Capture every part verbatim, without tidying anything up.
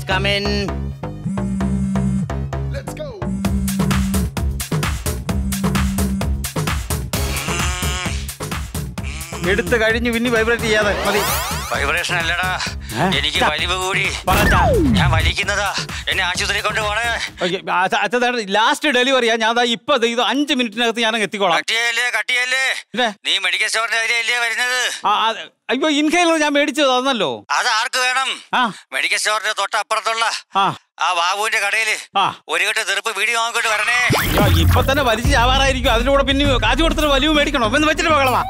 come in. Let's go. എടുത്ത് കഴിഞ്ഞു പിന്നെ വൈബ്രേറ്റ് ചെയ്യാതെ മതി. വൈബ്രേഷൻ അല്ലടാ, എനിക്ക് വലിവ് കൂടി. ഞാൻ വലിക്കുന്നതാ, എന്നെ ആശുപത്രി കൊണ്ട് പോണേ. ലാസ്റ്റ് ഡെലിവറിയാ. ഞാൻ ഇപ്പൊ ഇത് അഞ്ച് മിനിറ്റിനകത്ത് ഞാൻ എത്തിക്കോളാം. കട്ടിയല്ലേ കട്ടിയല്ലേ, നീ മെഡിക്കൽ സ്റ്റോറിന്റെ അതിലല്ലേ വരുന്നത്? അയ്യോ, ഇൻഹേലർ ഞാൻ മേടിച്ചു തന്നല്ലോ. അത് ആർക്ക് വേണം? മെഡിക്കൽ സ്റ്റോറിന്റെ തൊട്ടപ്പുറത്തുള്ള ആ ബാബുവിന്റെ കടയില് ഒരു കെട്ട് തെറുപ്പ് വീഡിയോ വാങ്ങിക്കൊണ്ട് വരണേ. ഇപ്പൊ തന്നെ വലിച്ചു ചാവാറായിരിക്കും. അതിലൂടെ പിന്നെ കാശ് കൊടുത്തിട്ട് വലിവ് മേടിക്കണോ എന്ന് വെച്ചിട്ട് മകളവാ.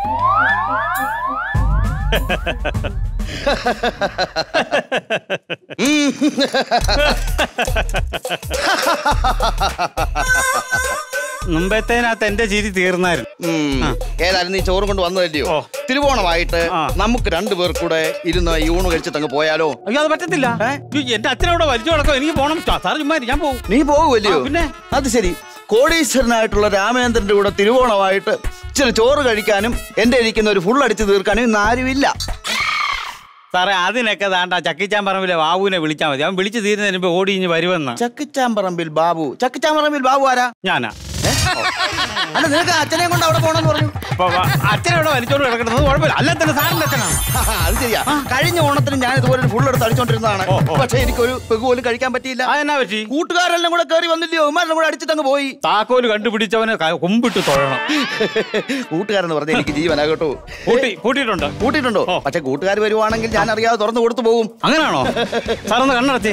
മുമ്പത്തേനകത്ത് എന്റെ ചിരി തീർന്നായിരുന്നു. ഏതായാലും നീ ചോറും കൊണ്ട് വന്നതല്ലയോ? തിരുവോണമായിട്ട് നമുക്ക് രണ്ടുപേർ കൂടെ ഇരുന്ന് ഈ ഊണ് കഴിച്ചിട്ട് അങ്ങ് പോയാലോ? അയ്യോ, അത് പറ്റത്തില്ല. എന്റെ അച്ഛനോട് വലിച്ചു കിടക്കോ, എനിക്ക് പോണം. സാർ ചുമ്മാ ഞാൻ പോകും. നീ പോകുമല്ലയോ? പിന്നെ അത് ശരി. കോടീശ്വരനായിട്ടുള്ള രാമേന്ദ്രന്റെ കൂടെ തിരുവോണമായിട്ട് ഇച്ചിരി ചോറ് കഴിക്കാനും എന്റെ ഇരിക്കുന്ന ഒരു ഫുൾ അടിച്ച് തീർക്കാനും ഇന്ന് ആരുമില്ല. സാറേ, അതിനൊക്കെ താണ്ട ചക്കിച്ചാമ്പറമ്പിലെ ബാബുവിനെ വിളിച്ചാൽ മതി. അവൻ വിളിച്ചു തീരുന്നതിന് മുമ്പ് ഓടി ഇഞ്ഞ് വരുമെന്ന്. ചക്കിച്ചാമ്പറമ്പിൽ ബാബു? ചക്കിച്ചാമ്പറമ്പിൽ ബാബു ആരാ? ഞാനാ. അല്ല, നിനക്ക് അച്ഛനെ കൊണ്ട് അവിടെ പോണെന്ന് പറഞ്ഞു. അച്ഛനവിടെ വലിച്ചോണ്ട് കിടക്കുന്നത് കുഴപ്പമില്ല. അല്ല തന്നെ സാറിന്റെ അച്ഛനാണ്. അത് ശരിയാ. കഴിഞ്ഞ ഓണത്തിന് ഞാൻ ഇതുപോലെ ഫുൾ എടുത്ത് അടിച്ചോണ്ടിരുന്നതാണ്. പക്ഷെ എനിക്കൊരു പെഗ് പോലും കഴിക്കാൻ പറ്റിയില്ല. എന്നാ പറ്റി? കൂട്ടുകാരെല്ലാം കൂടെ കയറി വന്നില്ലയോ? ഉമ്മാരെല്ലാം കൂടെ അടിച്ചിട്ടങ്ങ് പോയി. താക്കോല് കണ്ടുപിടിച്ചവന് കൊമ്പിട്ട് തൊഴണം. കൂട്ടുകാരെന്ന് പറഞ്ഞ എനിക്ക് ജീവനാ കേട്ടോ. കൂട്ടിയിട്ടുണ്ട്. കൂട്ടിയിട്ടുണ്ടോ? പക്ഷെ കൂട്ടുകാർ വരുവാണെങ്കിൽ ഞാൻ അറിയാതെ തുറന്നു കൊടുത്തു പോകും. അങ്ങനെയാണോ? സാറൊന്ന് കണ്ണടച്ചേ.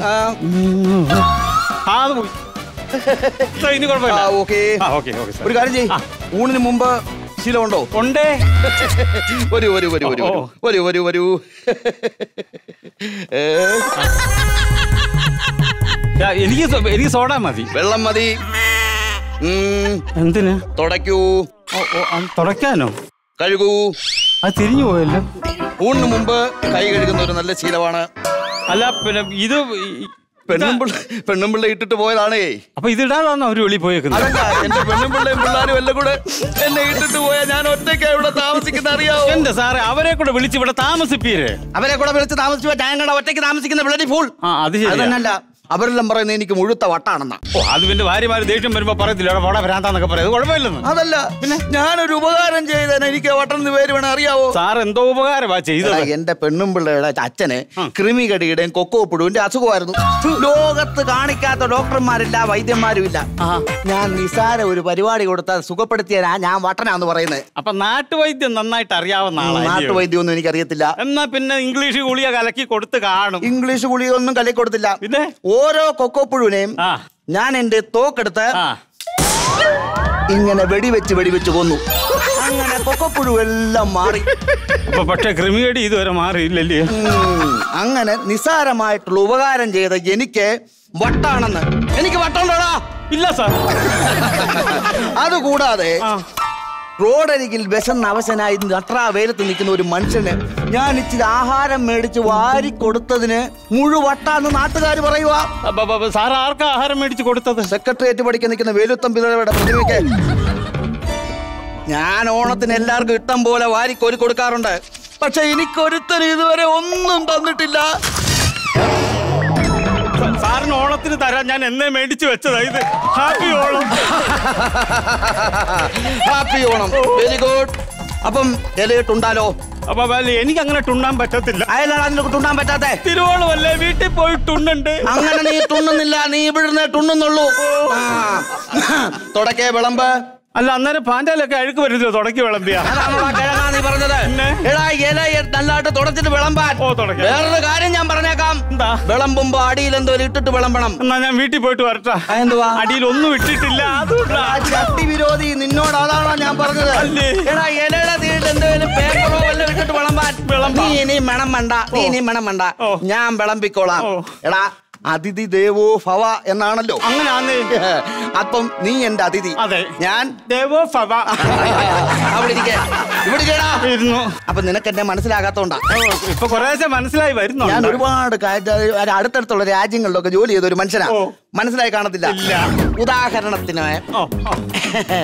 ഒരു കാര്യം ചെയ്യ്, ഊണിന് മുമ്പ് ശീലമുണ്ടോ? ഉണ്ടേ. വരൂ വരൂ വരൂ വരൂ വരൂ വരൂ വരൂ. എനിക്ക് എനിക്ക് സോഡ മതി. വെള്ളം മതി. എന്തിന്? തുടയ്ക്കൂ. തുടയ്ക്കാനോ? കഴുകൂ. അത് തിരിഞ്ഞു പോയല്ലോ. ഊണിന് മുമ്പ് കൈ കഴുകുന്ന ഒരു നല്ല ശീലമാണ്. അല്ല, പിന്നെ ഇത് പെണ്ണുമ്പിള്ള പെണ്ണുമ്പിള്ള ഇട്ടിട്ട് പോയതാണേ. അപ്പൊ ഇതിടാതാണോ അവര് വെളി പോയേക്കുന്നത്? എന്റെ പെണ്ണുമ്പിള്ളയും പിള്ളേരും എല്ലാം കൂടെ എന്നെ ഇട്ടിട്ട് പോയാ ഞാൻ ഒറ്റയ്ക്കാ ഇവിടെ താമസിക്കുന്ന അറിയാവോ? എന്റെ സാറേ, അവരെ കൂടെ വിളിച്ച് ഇവിടെ താമസിപ്പീരേ. അവരെ കൂടെ വിളിച്ച് താമസിച്ചു ഞാൻ കണ്ട ഒറ്റയ്ക്ക് താമസിക്കുന്ന ബ്ലഡി ഫൂൾ. അതല്ല, അവരെല്ലാം പറയുന്നത് എനിക്ക് മുഴുത്ത വട്ടാണെന്നാ. ഓ, അത് പിന്നെ ഭാര്യമാര് ദേഷ്യം വരുമ്പോ പറയത്തില്ല അവിടെ ഭ്രാന്താന്നൊക്കെ പറയും. കുഴപ്പമില്ലെന്ന്. അതല്ല, പിന്നെ ഞാനൊരു ഉപകാരം ചെയ്തേനെ. എനിക്ക് വട്ടെന്ന് പേര് വേണം അറിയാവോ? സാർ എന്തോ ഉപകാരമാ ചെയ്തത്? എന്റെ പെണ്ണുമ്പിള്ളയുടെ അച്ഛന് കൃമികടിയുടെയും കൊക്കോപ്പുഴുവിന്റെ അസുഖമായിരുന്നു. ലോകത്ത് കാണിക്കാത്ത ഡോക്ടർമാരില്ല, വൈദ്യന്മാരും ഇല്ല. ഞാൻ നിസാര ഒരു പരിപാടി കൊടുത്താൽ സുഖപ്പെടുത്തിയാ ഞാൻ വട്ടനാന്ന് പറയുന്നത്. അപ്പൊ നാട്ടുവൈദ്യം നന്നായിട്ട് അറിയാവുന്ന ആളാണ്. നാട്ടുവൈദ്യം ഒന്നും എനിക്കറിയത്തില്ല. എന്നാ പിന്നെ ഇംഗ്ലീഷ് ഗുളിക കലക്കി കൊടുത്ത് കാണും. ഇംഗ്ലീഷ് ഗുളിക ഒന്നും കലക്കി കൊടുത്തില്ല. പിന്നെ ഓരോ കൊക്കോപ്പുഴുവിനെയും ഞാൻ എന്റെ തോക്കെടുത്ത് ഇങ്ങനെ വെടിവെച്ച് വെടിവെച്ച് കൊന്നു. അങ്ങനെ കൊക്കോപ്പുഴു എല്ലാം മാറി. പക്ഷെ കൃമികടി ഇതുവരെ മാറിയില്ലല്ലേ? അങ്ങനെ നിസ്സാരമായിട്ടുള്ള ഉപകാരം ചെയ്ത എനിക്ക് വട്ടാണെന്ന്. എനിക്ക് വട്ടുണ്ടോടാ? ഇല്ല സാർ. അതുകൂടാതെ റോഡരികിൽ വിശന്ന അവശനായി നട്രാ വെയിലത്ത് നിൽക്കുന്ന ഒരു മനുഷ്യന് ഞാൻ ഇച്ചിരി ആഹാരം മേടിച്ച് വാരി കൊടുത്തതിന് മുഴുവട്ടാന്ന് നാട്ടുകാർ പറയുക. സാർ ആർക്കാ ആഹാരം മേടിച്ച് കൊടുത്തത്? സെക്രട്ടേറിയറ്റ് പഠിക്കാൻ നിൽക്കുന്ന വേലുത്തമ്പിള്ളയുടെ പ്രതിമയ്ക്ക്. ഞാൻ ഓണത്തിന് എല്ലാവർക്കും ഇഷ്ടം പോലെ വാരി കോരി കൊടുക്കാറുണ്ട്. പക്ഷെ എനിക്കൊരുത്തരും ഇതുവരെ ഒന്നും തന്നിട്ടില്ല. സാറിന് ഓണത്തിന് തരാൻ ഞാൻ എന്നെ മേടിച്ചു വെച്ചതാ ഇത്. Happy Onam. Happy Onam. Very good. അപ്പം ഇലയിട്ടുണ്ടാലോ? അപ്പൊ എനിക്ക് അങ്ങനെ തുണ്ണാൻ പറ്റത്തില്ല. അയലാണ് അതിനൊക്കെ തുണ്ണാൻ പറ്റാത്തെ. തിരുവോണമല്ലേ, വീട്ടിൽ പോയി തുണ്ണുണ്ട്. അങ്ങനെ നീ തുണ്ണുന്നില്ല, നീ ഇവിടുന്ന് തുണ്ണുന്നുള്ളൂ. തുടക്കേ വിളമ്പ്. അല്ല, അന്നേരം പാൻഡാലൊക്കെ അഴുക്ക് വരുന്നല്ലോ തുടക്കി വിളമ്പിയാ. നീ പറഞ്ഞത് എടാ, ഇല നല്ലതായിട്ട് തുടച്ചിട്ട് വിളമ്പാൻ. വേറൊരു കാര്യം ഞാൻ പറഞ്ഞേക്കാം. വിളമ്പുമ്പോ അടിയിൽ എന്തോ ഇട്ടിട്ട് വിളമ്പണം. എന്നാ ഞാൻ വീട്ടിൽ പോയിട്ട് വരട്ടാ. എന്തുവാ? അടിയിൽ ഒന്നും ഇട്ടിട്ടില്ല. ചട്ടി വിരോധി, നിന്നോട് അതാണോ ഞാൻ പറഞ്ഞത്? എടാ, ഇലയുടെ തീരിൽ എന്തെങ്കിലും പേപ്പറോ വല്ലതും ഇട്ടിട്ട് വിളമ്പാൻ. നീ ഇനി മണം വേണ്ട, നീ ഇനി മണം വേണ്ട, ഞാൻ വിളമ്പിക്കോളാം. എടാ, അതിഥി ദേവോ ഭവ എന്നാണല്ലോ. അങ്ങനെയാന്നേ. അപ്പം നീ എന്റെ അതിഥി, ഞാൻ ദേവോ ഭവ. അവിടെ ഇരുന്നു. അപ്പൊ നിനക്ക് എന്നെ മനസ്സിലാകാത്തോണ്ടാ. ഇപ്പൊ കുറേശ്ശെ മനസ്സിലായി വരുന്നു. ഞാൻ ഒരുപാട് അടുത്തടുത്തുള്ള രാജ്യങ്ങളിലൊക്കെ ജോലി ചെയ്ത ഒരു മനുഷ്യനാ. മനസ്സിലായി കാണത്തില്ല. ഉദാഹരണത്തിന്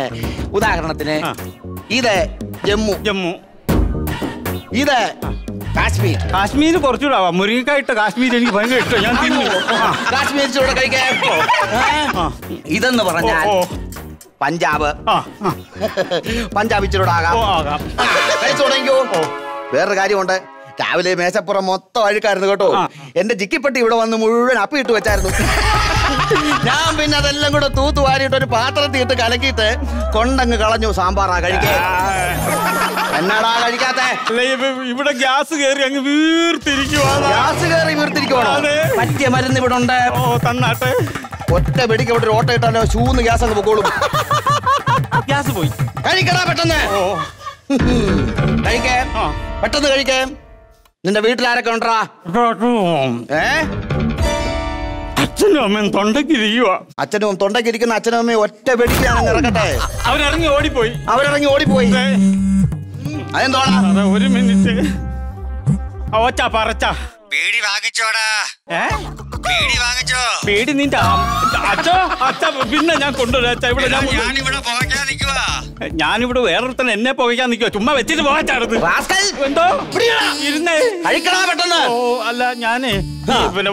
ഉദാഹരണത്തിന് ഇത് ജമ്മു, ജമ്മു ഇത് കാശ്മീർ കാശ്മീർ കുറച്ചുകൂടെ ആവാം. മുരിങ്ങക്കായിട്ട് കാശ്മീർ എനിക്ക് ഭയങ്കര ഇഷ്ടം. ഞാൻ തിന്നു. കാശ്മീർ ചൂടെ കഴിക്കാൻ. ഇതെന്ന് പറഞ്ഞാൽ പഞ്ചാബ്. പഞ്ചാബ് ഇച്ചിരൂടാകാം. കഴിച്ചു തുടങ്ങിക്കോ. വേറൊരു കാര്യമുണ്ട്. രാവിലെ മേശപ്പുറം മൊത്തം അഴുക്കായിരുന്നു കേട്ടോ. എന്റെ ജിക്കിപ്പെട്ടി ഇവിടെ വന്ന് മുഴുവൻ അപ്പിയിട്ട് വെച്ചായിരുന്നു. ഞാൻ പിന്നെ അതെല്ലാം കൂടെ തൂത്ത് വാരിയിട്ട് ഒരു പാത്രത്തിൽ ഇട്ട് കലക്കിയിട്ട് കൊണ്ടങ്ങ് കളഞ്ഞു. സാമ്പാറാ കഴിക്കേ. എന്നാടാ കഴിക്കാത്തെ? ഇവിടെ ഗ്യാസ് കയറി അങ്ങ് വീർത്തിരിക്കുവാ. ഗ്യാസ് കയറി വീർത്തിരിക്കുവാണോ? പറ്റിയ മരുന്ന് ഇവിടെ ഉണ്ട്. ഓ തന്നാട്ടെ. ഒറ്റ വെടിക്ക് ഇവിടെ ഒരു ഓട്ട ഇട്ടാലോ ഷൂന്ന് ഗ്യാസ് അങ്ങ് പൊക്കോളും. ഗ്യാസ് പോയി. കഴിക്കടാ പെട്ടെന്ന്. കഴിക്കേ, പെട്ടെന്ന് കഴിക്കേ. നിന്റെ വീട്ടിലാരൊക്കെ ഉണ്ടാ? ഏ അച്ഛനും അമ്മയും തൊണ്ടക്കിരിക്കുക. അച്ഛനും തൊണ്ടക്കിരിക്കുന്ന അച്ഛനും അമ്മയും ഒറ്റ വെടിക്കാണ് ഇറങ്ങട്ടെ. അവരിറങ്ങി ഓടിപ്പോയി. അവരിറങ്ങി ഓടിപ്പോയി. അതെന്തോടാ? ഒരു മിനിറ്റ്. ഒച്ച പറച്ച പേടി വാങ്ങിച്ചോടാ. ഏ പേടി വാങ്ങിച്ചോ? പേടി നിന്റെ അച്ഛോ അച്ഛ പിന്നെ ഞാൻ കൊണ്ടുവരാ. അച്ഛ ഇവിടെ ഞാനിവിടെ പോകാൻ നിൽക്കുവാ. ഞാനിവിടെ വേറൊരുത്തൻ എന്നെ പോകാൻ നിൽക്കുക. ചുമ്മാ വെച്ചിട്ട് പോകാച്ചായിരുന്നു. എന്തോ ഇരുന്നേ. കഴിക്കടാ പെട്ടെന്ന്. ഓ അല്ല ഞാനേ പിന്നെ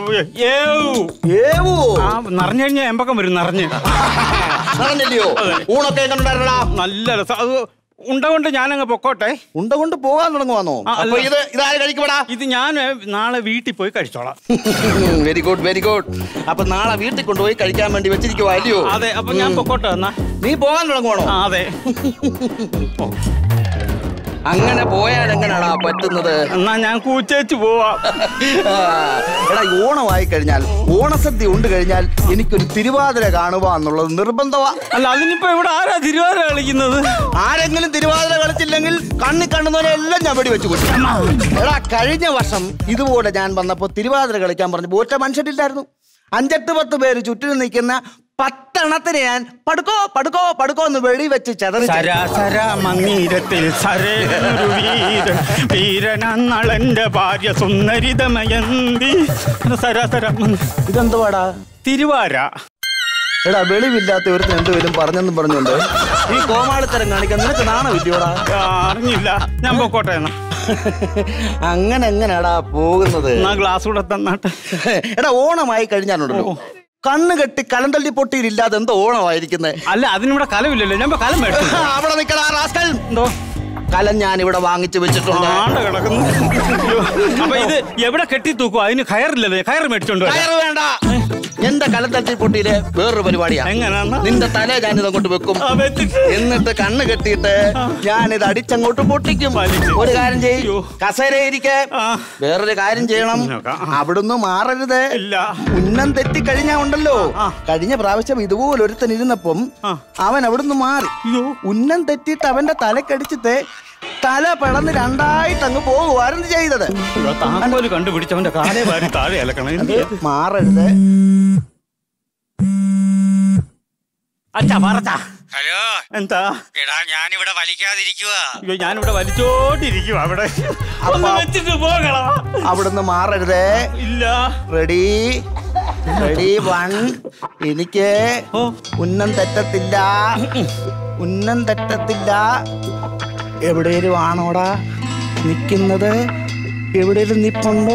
നിറഞ്ഞു കഴിഞ്ഞാൽ എമ്പക്കം വരും. നിറഞ്ഞ് നിറഞ്ഞില്ലയോ? ഊണൊക്കെ എങ്ങനെയുണ്ടായിരുന്നടാ? നല്ല രസം. അത് ഉണ്ട കൊണ്ട് ഞാനങ്ങ് പൊക്കോട്ടെ. ഉണ്ട കൊണ്ട് പോകാൻ തുടങ്ങുവാന്നോ? ഇത് ഇതാര് കഴിക്കപ്പെടാ? ഇത് ഞാൻ നാളെ വീട്ടിൽ പോയി കഴിച്ചോളാം. Very good very good. അപ്പൊ നാളെ വീട്ടിൽ കൊണ്ടുപോയി കഴിക്കാൻ വേണ്ടി വെച്ചിരിക്കുവാ അല്ലയോ? അതെ. അപ്പൊ ഞാൻ പൊക്കോട്ടെ. എന്നാ നീ പോകാൻ തുടങ്ങുവാണോ? അതെ. അങ്ങനെ പോയാൽ എങ്ങനെയാടാ പറ്റുന്നത്? എന്നാ ഞാൻ കൂച്ചേച്ച് പോവാം. എടാ ഓണമായി കഴിഞ്ഞാൽ ഓണസദ്യ ഉണ്ട് കഴിഞ്ഞാൽ എനിക്കൊരു തിരുവാതിര കാണുക എന്നുള്ളത് നിർബന്ധമാ. അല്ല അതിനിപ്പോ ഇവിടെ ആരാ തിരുവാതിര കളിക്കുന്നത്? ആരെങ്കിലും തിരുവാതിര കളിച്ചില്ലെങ്കിൽ കണ്ണി കണ്ണുന്നവരെ എല്ലാം ഞാൻ വെടി വെച്ചു കൊടുക്കും. എടാ കഴിഞ്ഞ വർഷം ഇതുപോലെ ഞാൻ വന്നപ്പോ തിരുവാതിര കളിക്കാൻ പറഞ്ഞു ഒറ്റ മനുഷ്യരില്ലായിരുന്നു. അഞ്ചെട്ട് പത്ത് പേര് ചുറ്റിനും നിൽക്കുന്ന പത്തെണ്ണത്തിന് ഞാൻ പടുക്കോ പടുക്കോ പടുക്കോ എന്ന് വെടിവെച്ച് ചതറി. മന്ദിരത്തിൽ വീരനങ്ങളെന്റെ ഭാര്യ സുന്ദരിതമയന്തി. ഇതെന്തുവാടാ? തിരുവാര. എടാ വെളിവില്ലാത്ത ഒരുത്തിന് എന്തുവരും പറഞ്ഞെന്നും പറഞ്ഞുകൊണ്ട് ഈ കോമാളിത്തരം കാണിക്കാൻ നിനക്ക് നാണമില്ലയോടാ? അറിഞ്ഞില്ല. ഞാൻ പൊക്കോട്ടെ. എന്നാ അങ്ങനെ എങ്ങനെയാടാ പോകുന്നത്? ഗ്ലാസ് കൂടെ തന്നാട്ടെ. എടാ ഓണമായി കഴിഞ്ഞാലുണ്ടല്ലോ കണ്ണ് കെട്ടി കലം തള്ളി പൊട്ടിയില്ലാതെ എന്തോ ഓണമായിരിക്കുന്നേ. അല്ല അതിനിവിടെ കലമില്ലല്ലോ. ഞാൻ കലം മേടിച്ചു. അവിടെ നിൽക്കടാ റാസ്കൽ. എന്തോ കലം ഞാൻ ഇവിടെ വാങ്ങിച്ചു വെച്ചിട്ടുണ്ട്. കിടക്കുന്നു. അപ്പൊ ഇത് എവിടെ കെട്ടി തൂക്കും? അതിന് കയറില്ലല്ലോ. കയറ് മേടിച്ചോണ്ട്. കയറ് വേണ്ട. എന്റെ കലം തട്ടി പൊട്ടിയില് വേറൊരു പരിപാടിയാ. എങ്ങനെയാ? നിന്റെ തല ഞാനിത് അങ്ങോട്ട് വെക്കും. എന്നിട്ട് കണ്ണ് കെട്ടിയിട്ട് ഞാനിത് അടിച്ചങ്ങോട്ട് പൊട്ടിക്കും. ഒരു കാര്യം ചെയ്യൂ, കസേരയിരിക്കെ. വേറൊരു കാര്യം ചെയ്യണം, അവിടുന്ന് മാറരുത്. ഉന്നം തെറ്റി കഴിഞ്ഞാ ഉണ്ടല്ലോ. കഴിഞ്ഞ പ്രാവശ്യം ഇതുപോലെ ഒരുത്തൻ ഇരുന്നപ്പം അവൻ അവിടുന്ന് മാറി. ഉന്നം തെറ്റിയിട്ട് അവന്റെ തലക്കടിച്ചിട്ട് തല പിളന്ന് രണ്ടായിട്ട് അങ്ങ് പോകുവായിരുന്നു ചെയ്തത്. കണ്ടുപിടിച്ചവന്റെ കാലേ വാരി താഴെ അലക്കണം. മാറരുത്. ഹലോ. എന്താ? എടാ ഞാനിവിടെ വലിക്കാതിരിക്കുവാ. ഞാനിവിടെ വലിച്ചോണ്ടിരിക്കുക. അവിടെ വെച്ചിട്ട് പോകണം. അവിടുന്ന് മാറരുതേ. ഇല്ല. Ready ready one. എനിക്ക് ഉന്നം തെറ്റത്തില്ല. ഉന്നം തെറ്റത്തില്ല. എവിടെയും ആണോടാ നിക്കുന്നത്? എവിടെയും നിപ്പുണ്ടോ?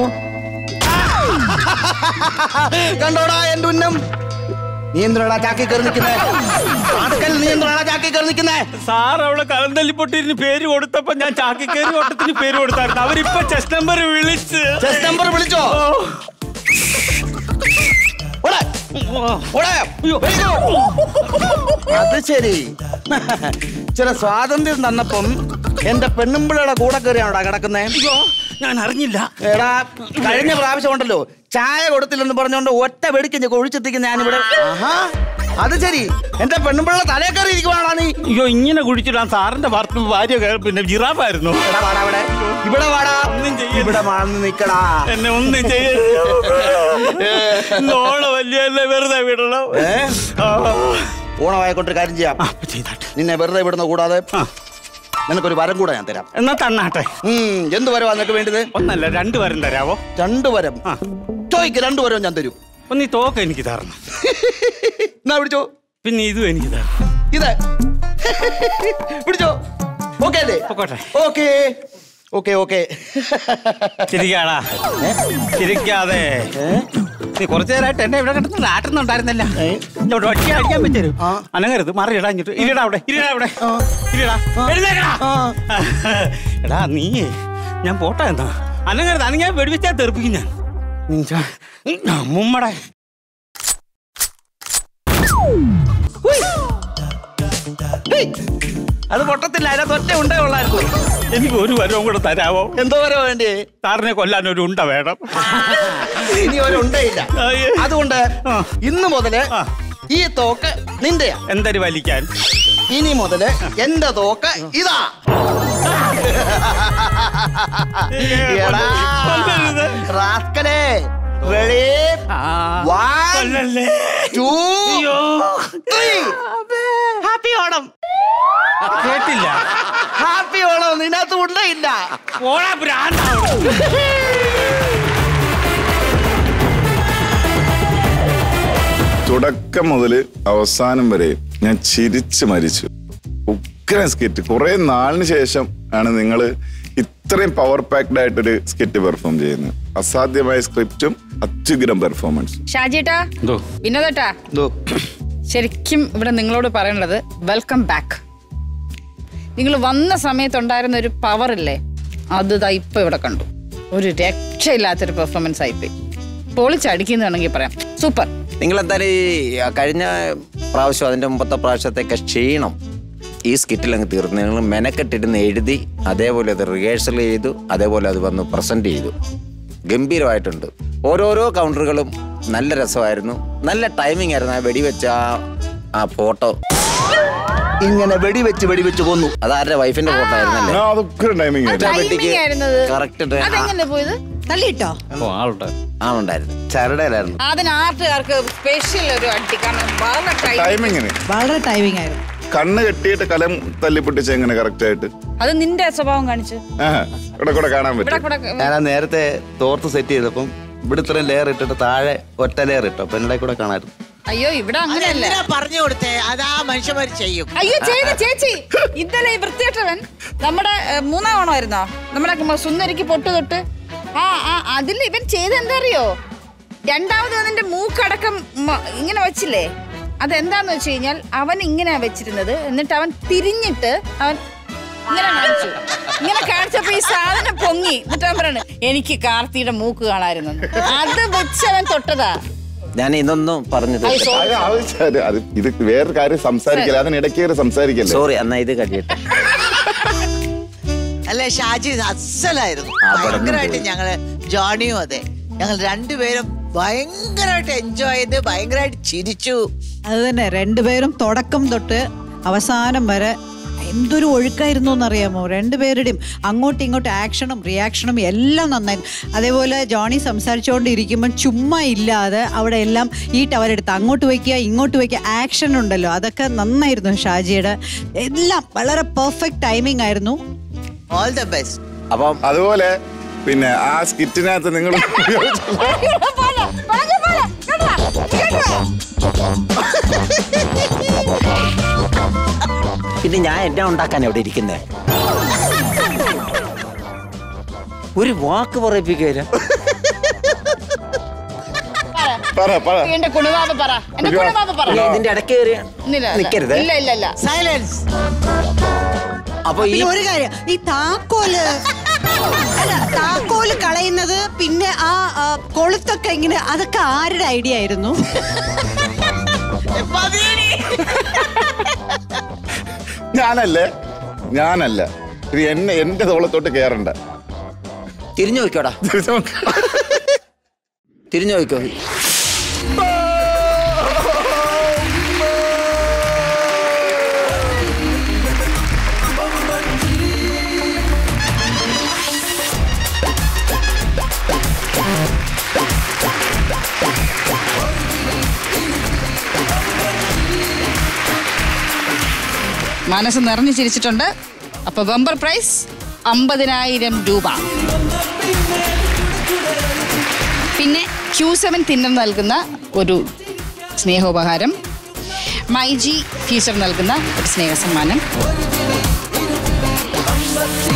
കണ്ടോടാ എന്റെ ഉന്നം. നീ എന്തിനാ ചാക്കി കയറി നിൽക്കുന്നേ? നീ എന്തിനാ ചാക്കി കയറി നിൽക്കുന്നേ? സാർ അവളെ കലന്തല്ലിപ്പൊട്ടിന് പേര് കൊടുത്തപ്പോ ഞാൻ ചാക്കി കയറി ഓട്ടത്തിന് പേര് കൊടുത്തായിരുന്നു. അവരിപ്പൊ ചെസ്റ്റ് നമ്പർ വിളിച്ച്. ചെസ്റ്റ് നമ്പർ വിളിച്ചോ? അത് ശരി. ചില സ്വാതന്ത്ര്യം തന്നപ്പം എന്റെ പെണ്ണുമ്പിളയുടെ കൂടെ കയറിയാണോടാ കിടക്കുന്നേ? ഞാൻ അറിഞ്ഞില്ല. എടാ കഴിഞ്ഞ പ്രാവശ്യം ഉണ്ടല്ലോ ചായ കൊടുത്തില്ലെന്ന് പറഞ്ഞോണ്ട് ഒറ്റ വെടിക്കഞ്ഞ് കൊഴിച്ചെത്തിക്കുന്ന ഞാനിവിടെ. ആഹാ അത് ശരി. എന്റെ പെണ്ണുമ്പിള്ള തലേ കയറി ഇരിക്കുവാണോ നീ? അയ്യോ ഇങ്ങനെ കുടിച്ചിടാൻ സാറിന്റെ ഭർത്ത ഭാര്യ പിന്നെ ജിറാഫായിരുന്നു. ഇവിടെ വാടാ. ഇവിടെ മാന്ന് നിക്കടാ. എന്നെ ഒന്നും ചെയ്യണോ? വലിയല്ലേ വെറുതെ വിടണം. ഓണമായിക്കൊണ്ടൊരു കാര്യം ചെയ്യാം. നിന്നെ വെറുതെ വിടുന്ന കൂടാതെ നിനക്കൊരു വരം കൂടെ ഞാൻ തരാം. എന്നാ തന്നാട്ടെ. എന്ത് വരവാ നിനക്ക് വേണ്ടത്? ഒന്നല്ല രണ്ട് വരം തരാവോ? രണ്ട് വരം ചോയ്ക്ക്. രണ്ട് വരവും ഞാൻ തരും. ഒന്ന് ഈ തോക്ക എനിക്ക് തരണം. എന്നാ പിടിച്ചോ. പിന്നെ ഇതും എനിക്ക് തരണം. ഇത് പിടിച്ചോ. ഓക്കെ അല്ലേ? ഓക്കെ. Okay okay. ചിരിക്കാടാ, ചിരിക്കാതെ. നീ കുറച്ചു നേരമായിട്ട് എന്നെ ഇവിടെ കിടന്ന് ആട്ടുന്നുണ്ടായിരുന്നല്ല. ഇവിടെ ഒറ്റ അടിക്കാൻ പറ്റരു. അനങ്ങരുത്, മാറിയിടാ. ഇഞ്ഞിട്ട് ഇരിടാ അവിടെ, ഇരിടാ അവിടെ, ഇരിടാ. എഴുന്നേക്കടാ. എടാ നീ, ഞാൻ പോട്ടെ എന്നാ. അനങ്ങരുത്, അനങ്ങ വെടിവെച്ചാ തെറിപ്പിക്കും ഞാൻ. മുമ്മടെ അത് പൊട്ടത്തില്ല, അതിനകത്ത് ഒറ്റ ഉണ്ടേ ഉള്ളായിരുന്നു. എനിക്ക് ഒരു വരവും കൂടെ തരാവോ? എന്തോ വരോ വേണ്ടി? സാറിനെ കൊല്ലാൻ ഒരു ഉണ്ട വേണം. ഇനി ഒരു ഉണ്ടയില്ല. അതുകൊണ്ട് ഇന്ന് മുതല് ഈ തോക്ക് നിന്റെയാ. എന്തൊരു വലിക്കാൻ? ഇനി മുതല് എന്റെ തോക്ക് ഇതാ. റാസ്കലേ, ready, one two three. Happy Onam. കേട്ടില്ല. ഹാപ്പി ഓണം. നിന്നകത്ത് ഉണ്ടയില്ല. ഓണ ഭ്രാന്താ. തുടക്കം മുതൽ അവസാനം വരെ ഞാൻ ചിരിച്ച് മരിച്ചു. ഉഗ്രൻ സ്കിറ്റ്. കുറെ നാളിന് ശേഷം ആണ് നിങ്ങൾ ഇത്രയും പവർ പാക്ഡ് ആയിട്ടൊരു സ്കിറ്റ് പെർഫോം ചെയ്യുന്നത്. അസാധ്യമായ സ്ക്രിപ്റ്റും അത്യുഗ്രം പെർഫോമൻസും. ഷാജിയേട്ടാ, വിനോദേട്ടാ, ശരിക്കും ഇവിടെ നിങ്ങളോട് പറയേണ്ടത് വെൽക്കം ബാക്ക്. നിങ്ങൾ വന്ന സമയത്തുണ്ടായിരുന്ന ഒരു പവർ ഇല്ലേ, അത് ഇപ്പൊ ഇവിടെ കണ്ടു. ഒരു രക്ഷയില്ലാത്തൊരു പെർഫോമൻസ് ആയിപ്പോയി. പൊളിച്ചടിക്കുന്നതാണെങ്കിൽ പറയാം, സൂപ്പർ. നിങ്ങൾ എന്തായാലും ഈ കഴിഞ്ഞ പ്രാവശ്യം അതിന്റെ മുമ്പത്തെ പ്രാവശ്യത്തേക്ക് ക്ഷീണം ഈ സ്കിറ്റിൽ അങ്ങ് തീർന്നു. നിങ്ങൾ മെനക്കെട്ടിരുന്ന് എഴുതി, അതേപോലെ അത് റിഹേഴ്സൽ ചെയ്തു, അതേപോലെ അത് വന്ന് പ്രസന്റ് ചെയ്തു. ഗംഭീരമായിട്ടുണ്ട്. ഓരോരോ കൗണ്ടറുകളും നല്ല രസമായിരുന്നു, നല്ല ടൈമിംഗ് ആയിരുന്നു. ആ വെടിവെച്ച ആ ഫോട്ടോ ഇങ്ങനെ വെടിവെച്ച് വെടിവെച്ച് കൊന്നു. അതാരുടെ വൈഫിന്റെ ഫോട്ടോ ആയിരുന്നല്ലേ? തള്ളിയിട്ടോ? ആണുണ്ടായിരുന്നു. ചരടയിലായിരുന്നു. അതിന് ആർട്ടുകാർക്ക് സ്പെഷ്യൽ ഒരു അടി. കാരണം വളരെ ടൈമിംഗ് ആയിരുന്നു. കണ്ണ് കെട്ടിയിട്ട് കലം തല്ലിപ്പൊട്ടിച്ച് എങ്ങനെ കറക്റ്റ് ആയിട്ട് അത് നിന്റെ സ്വഭാവം കാണിച്ചു ഇവിടെ കൂടെ കാണാൻ പറ്റും. ഞാൻ നേരത്തെ തോർത്ത് സെറ്റ് ചെയ്തപ്പം ഇവിടെ ഇത്രയും ലെയർ ഇട്ടിട്ട് താഴെ ഒറ്റ ലെയർ ഇട്ടു. അപ്പൊ എന്നിടെ കൂടെ കാണാമായിരുന്നു. അയ്യോ, ഇവിടെ അങ്ങനെയല്ല. പറഞ്ഞു കൊടുത്തേ, അതാ മനുഷ്യന്മാർ ചെയ്യും. അയ്യോ ചെയ്ത ചേച്ചി, ഇന്നലെ വൃത്തികെട്ടവൻ നമ്മുടെ മൂന്നാം ഓണമായിരുന്നോ, നമ്മുടെ സുന്ദരിക്ക് പൊട്ടു തൊട്ട് ആ ആ അതിൽ ഇവൻ ചെയ്ത എന്താ അറിയോ? രണ്ടാമത് അതിന്റെ മൂക്കടക്കം ഇങ്ങനെ വെച്ചില്ലേ, അതെന്താന്ന് വെച്ച് കഴിഞ്ഞാൽ അവൻ ഇങ്ങനെയാ വെച്ചിരുന്നത്. എന്നിട്ട് അവൻ തിരിഞ്ഞിട്ട് അവൻ ഇങ്ങനെ കാണിച്ചു. ഇങ്ങനെ കാണിച്ചപ്പോ ഈ സാധനം പൊങ്ങി. എന്നിട്ട് അവൻ പറയണ്, എനിക്ക് കാർത്തിയുടെ മൂക്ക് കാണായിരുന്നു. അത് വെച്ച് അവൻ തൊട്ടതാ. ഞാൻ ഇതൊന്നും പറഞ്ഞത് ഇത് വേറെ കാര്യം സംസാരിക്കില്ല, അതിനിടയ്ക്ക് സംസാരിക്കല്ലേ. സോറി, എന്നാ ഇത് കഴിയട്ടെ. അല്ലെ ഷാജി അസലായിരുന്നു. ഭയങ്കരമായിട്ട് ഞങ്ങള് ജോണിയും അതെ, ഞങ്ങൾ രണ്ടുപേരും ഭയങ്കരമായിട്ട് എൻജോയ് ചെയ്ത് ഭയങ്കരമായിട്ട് ചിരിച്ചു. അത് തന്നെ, രണ്ടുപേരും തുടക്കം തൊട്ട് അവസാനം വരെ എന്തൊരു ഒഴുക്കായിരുന്നു എന്നറിയാമോ? രണ്ടുപേരുടെയും അങ്ങോട്ടും ഇങ്ങോട്ടും ആക്ഷനും റിയാക്ഷനും എല്ലാം നന്നായിരുന്നു. അതേപോലെ ജോണി സംസാരിച്ചുകൊണ്ടിരിക്കുമ്പോൾ ചുമ്മാ ഇല്ലാതെ അവിടെ എല്ലാം ഈ ടവരെടുത്ത് അങ്ങോട്ട് വയ്ക്കുക ഇങ്ങോട്ട് വയ്ക്കുക, ആക്ഷൻ ഉണ്ടല്ലോ, അതൊക്കെ നന്നായിരുന്നു. ഷാജിയുടെ എല്ലാം വളരെ പെർഫെക്റ്റ് ടൈമിംഗ് ആയിരുന്നു. All the best. അപ്പം അതുപോലെ പിന്നെ ആ സ്കിറ്റിനകത്ത് നിങ്ങൾ പിന്നെ ഞാൻ എന്നെ ഉണ്ടാക്കാൻ എവിടെ ഇരിക്കുന്നേ? ഒരു വാക്ക് പറയിപ്പിക്കില്ല. ഇതിന്റെ ഇടയ്ക്ക് നിക്കരുത്. സൈലൻസ്. അപ്പൊ ഈ ഒരു കാര്യം, ഈ താക്കോല് അല്ല താക്കോല് കളയുന്നത്, പിന്നെ ആ കൊളുത്തൊക്കെ ഇങ്ങനെ, അതൊക്കെ ആരുടെ ഐഡിയ ആയിരുന്നു? ഞാനല്ലേ ഞാനല്ല ഇത് എന്നെ എന്റെ തോളത്തോട്ട് കേറണ്ട. തിരിഞ്ഞു നോക്കോടാ, തിരിഞ്ഞു നോക്കോ. മനസ്സ് നിറഞ്ഞു ചിരിച്ചിട്ടുണ്ട്. അപ്പൊ ബമ്പർ പ്രൈസ് അമ്പതിനായിരം രൂപ. പിന്നെ ക്യൂ സെവൻ തിന്നർ നൽകുന്ന ഒരു സ്നേഹോപഹാരം, മൈജി ഫ്യൂച്ചർ നൽകുന്ന ഒരു സ്നേഹ സമ്മാനം.